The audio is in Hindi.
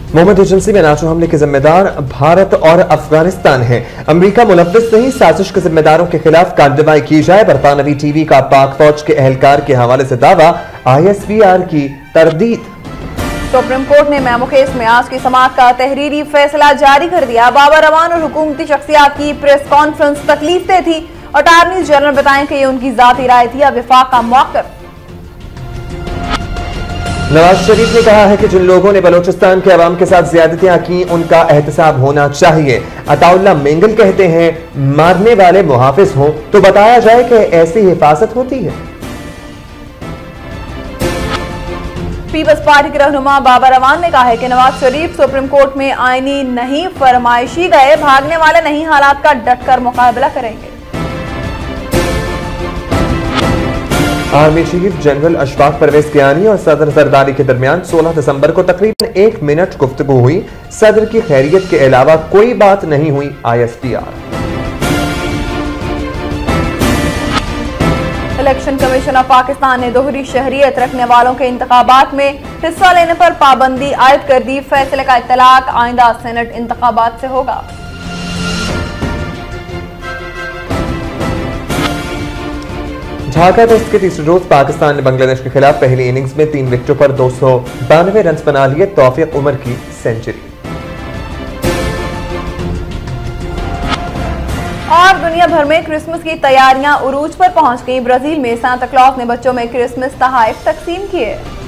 मोहम्मद एजेंसी में नाचो हमले के जिम्मेदार भारत और अफगानिस्तान हैं। अमेरिका मुलव्विस नहीं, साजिश के जिम्मेदारों के खिलाफ कार्रवाई की जाए। बरतानवी टीवी का पाक फौज के एहलकार के हवाले से दावा, ISPR की तरदीद। सुप्रीम कोर्ट ने मेमो केस में आज की समाअत का तहरीरी फैसला जारी कर दिया। बाबर अवान और हुकूमती शख्सियात की प्रेस कॉन्फ्रेंस तकलीफ दे थी। अटॉर्नी जनरल बताएं कि ये उनकी जाती राय थी। अब विफाक का मौक़िफ़। नवाज शरीफ ने कहा है कि जिन लोगों ने बलोचिस्तान के अवाम के साथ ज्यादतियां की उनका एहतसाब होना चाहिए। अताउल्ला मेंगल कहते हैं, मारने वाले मुहाफिज हों तो बताया जाए कि ऐसी हिफाजत होती है। पीपल्स पार्टी के रहनुमा बाबर अवान ने कहा है कि नवाज शरीफ सुप्रीम कोर्ट में आईनी नहीं फरमाइशी गए, भागने वाले नहीं, हालात का डटकर मुकाबला करेंगे। Army chief general Ashfaq Parvez Kayani और सदर जरदारी के दरमियान 16 दिसंबर को तकरीबन 1 मिनट गुफ्तगू हुई। सदर की खैरियत के अलावा कोई बात नहीं हुई। ISPR। Election commission of Pakistan ने दोहरी शहरियत रखने वालों के इंतखाबात में हिस्सा लेने पर पाबंदी आयद कर दी। फैसले का इत्तलाक आइंदा सेनेट इंतखाबात से होगा। ढाका टेस्ट के तीसरे रोज पाकिस्तान ने बांग्लादेश के खिलाफ पहली इनिंग्स में 3 विकेटों पर 292 रन बना लिए। तौफीक उमर की सेंचुरी। और दुनिया भर में क्रिसमस की तैयारियां उरूज पर पहुंच गई। ब्राजील में सांता क्लॉज ने बच्चों में क्रिसमस तोहफे तकसीम किए।